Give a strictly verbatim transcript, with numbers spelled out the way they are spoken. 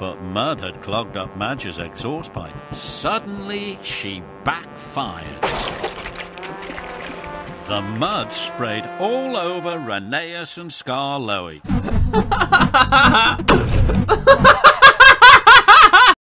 but mud had clogged up Madge's exhaust pipe. Suddenly, she backfired. The mud sprayed all over Rheneas and Skarloey.